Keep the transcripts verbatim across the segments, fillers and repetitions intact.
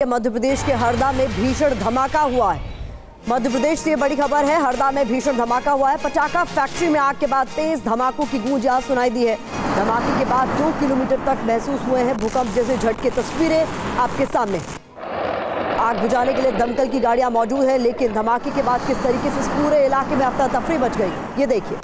मध्य प्रदेश के हरदा में भीषण धमाका हुआ है। मध्य प्रदेश से बड़ी खबर है, हरदा में भीषण धमाका हुआ है। पटाखा फैक्ट्री में आग के बाद तेज धमाकों की गूंज यहां सुनाई दी है। धमाके के बाद दो किलोमीटर तक महसूस हुए हैं भूकंप जैसे झटके। तस्वीरें आपके सामने। आग बुझाने के लिए दमकल की गाड़ियां मौजूद है, लेकिन धमाके के बाद किस तरीके से इस पूरे इलाके में अफरा तफरी मच गई, ये देखिए।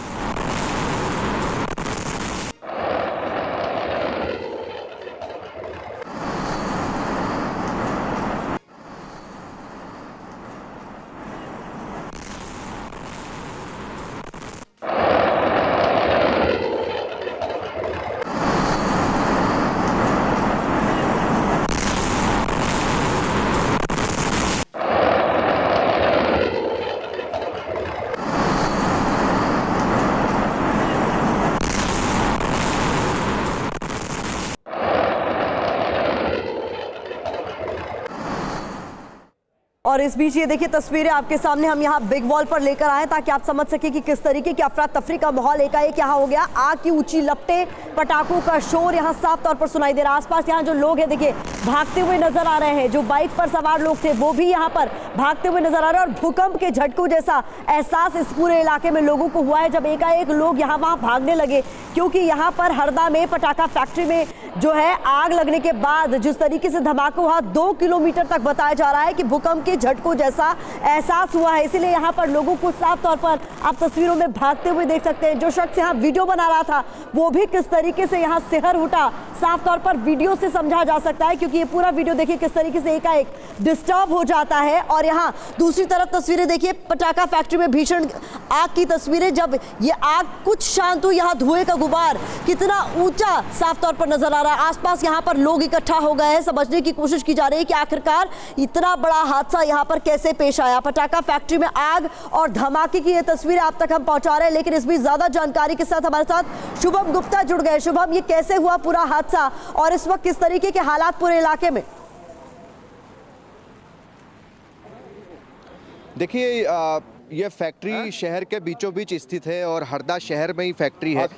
और इस बीच ये देखिए तस्वीरें आपके सामने हम यहाँ बिग वॉल पर लेकर आए ताकि आप समझ सके कि किस तरीके की अफरा तफरी का माहौल एकाएक यहाँ हो गया। आग की ऊंची लपटें, पटाखों का शोर यहाँ साफ तौर पर सुनाई दे रहा है। आसपास यहाँ जो लोग हैं देखिए भागते हुए नजर आ रहे हैं। जो बाइक पर सवार लोग थे वो भी यहाँ पर भागते हुए नजर आ रहे हैं। और भूकंप के झटकों जैसा एहसास इस पूरे इलाके में लोगों को हुआ है जब एकाएक लोग यहाँ वहाँ भागने लगे, क्योंकि यहाँ पर हरदा में पटाखा फैक्ट्री में जो है आग लगने के बाद जिस तरीके से धमाका हुआ, दो किलोमीटर तक बताया जा रहा है कि भूकंप के झटकों जैसा एहसास हुआ है। इसीलिए यहाँ पर लोगों को साफ तौर पर आप तस्वीरों में भागते हुए देख सकते हैं। जो शख्स यहाँ वीडियो बना रहा था वो भी किस तरीके से यहाँ सिहर उठा, साफ तौर पर वीडियो से समझा जा सकता है, क्योंकि ये पूरा वीडियो देखिए किस तरीके से एकाएक डिस्टर्ब हो जाता है। और यहाँ दूसरी तरफ तस्वीरें देखिए पटाखा फैक्ट्री में भीषण आग की तस्वीरें। जब ये आग कुछ शांत हुई, यहाँ धुएं का गुबार कितना ऊंचा साफ तौर पर नजर आ रहा है। आसपास यहाँ पर लोग इकट्ठा हो गए हैं। समझने की कोशिश की जा रही है कि आखिरकार इतना बड़ा हादसा यहाँ पर कैसे पेश आया। पटाखा फैक्ट्री में आग और धमाके की ये तस्वीरें आप तक हम पहुंचा रहे हैं, लेकिन इस बीच ज्यादा जानकारी के साथ हमारे साथ शुभम गुप्ता जुड़ गए। शुभम, ये कैसे हुआ पूरा हादसा और इस वक्त किस तरीके के हालात पूरे इलाके में? देखिए, ये फैक्ट्री है? शहर के बीचों बीच स्थित है और हरदा शहर में ही फैक्ट्री है।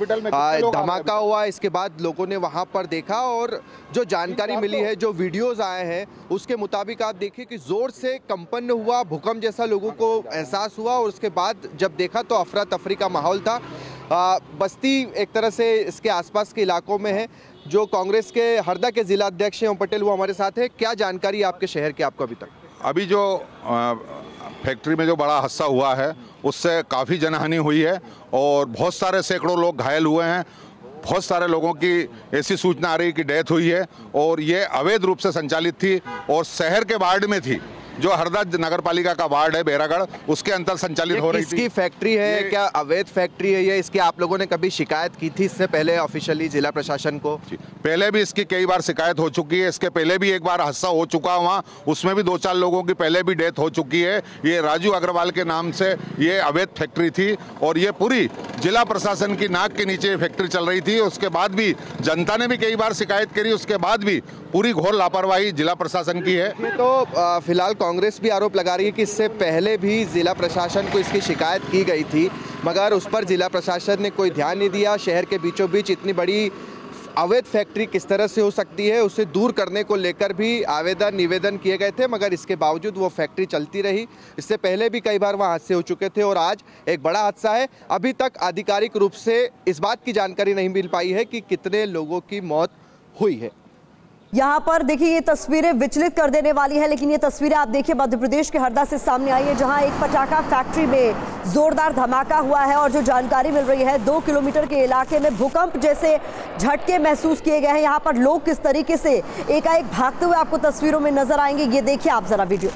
धमाका हुआ, इसके बाद लोगों ने वहां पर देखा और जो जानकारी मिली है, जो वीडियोस आए हैं उसके मुताबिक आप देखिए कि जोर से कंपन हुआ, भूकंप जैसा लोगों को एहसास हुआ। और उसके बाद जब देखा तो अफरा तफरी का माहौल था। आ, बस्ती एक तरह से इसके आसपास के इलाकों में है। जो कांग्रेस के हरदा के जिला अध्यक्ष ओम पटेल वो हमारे साथ है। क्या जानकारी आपके शहर की आपको अभी तक? अभी जो आ, फैक्ट्री में जो बड़ा हादसा हुआ है उससे काफ़ी जनहानि हुई है और बहुत सारे सैकड़ों लोग घायल हुए हैं। बहुत सारे लोगों की ऐसी सूचना आ रही है कि डेथ हुई है और ये अवैध रूप से संचालित थी और शहर के वार्ड में थी। जो हरदा नगर पालिका का वार्ड है बेरागढ़, उसके अंदर संचालित हो रही थी। इसकी फैक्ट्री है, क्या अवैध फैक्ट्री है ये? इसकी आप लोगों ने कभी शिकायत की थी इससे पहले ऑफिशियली जिला प्रशासन को? पहले भी इसकी कई बार शिकायत हो चुकी है। इसके पहले भी एक बार हादसा हो चुका वहाँ, उसमें भी दो चार लोगों की पहले भी डेथ हो चुकी है। ये राजू अग्रवाल के नाम से ये अवैध फैक्ट्री थी और ये पूरी जिला प्रशासन की नाक के नीचे फैक्ट्री चल रही थी। उसके बाद भी जनता ने भी कई बार शिकायत करी, उसके बाद भी पूरी घोर लापरवाही जिला प्रशासन की है। तो फिलहाल कांग्रेस भी आरोप लगा रही है कि इससे पहले भी जिला प्रशासन को इसकी शिकायत की गई थी, मगर उस पर जिला प्रशासन ने कोई ध्यान नहीं दिया। शहर के बीचों बीच इतनी बड़ी अवैध फैक्ट्री किस तरह से हो सकती है, उसे दूर करने को लेकर भी आवेदन निवेदन किए गए थे, मगर इसके बावजूद वो फैक्ट्री चलती रही। इससे पहले भी कई बार वहाँ हादसे हो चुके थे और आज एक बड़ा हादसा है। अभी तक आधिकारिक रूप से इस बात की जानकारी नहीं मिल पाई है कि कितने लोगों की मौत हुई है। यहाँ पर देखिए ये तस्वीरें विचलित कर देने वाली है, लेकिन ये तस्वीरें आप देखिए मध्य प्रदेश के हरदा से सामने आई है, जहाँ एक पटाखा फैक्ट्री में जोरदार धमाका हुआ है। और जो जानकारी मिल रही है, दो किलोमीटर के इलाके में भूकंप जैसे झटके महसूस किए गए हैं। यहाँ पर लोग किस तरीके से एकाएक भागते हुए आपको तस्वीरों में नजर आएंगे, ये देखिए आप जरा वीडियो।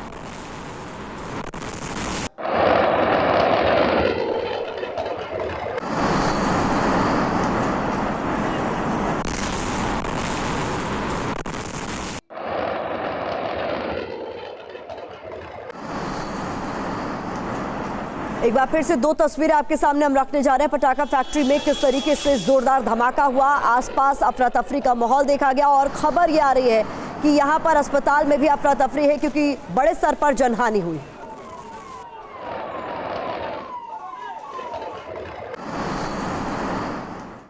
एक बार फिर से दो तस्वीरें आपके सामने हम रखने जा रहे हैं। पटाखा फैक्ट्री में किस तरीके से जोरदार धमाका हुआ, आसपास अफरा तफरी का माहौल देखा गया और खबर ये आ रही है कि यहाँ पर अस्पताल में भी अफरा तफरी है, क्योंकि बड़े स्तर पर जनहानि हुई।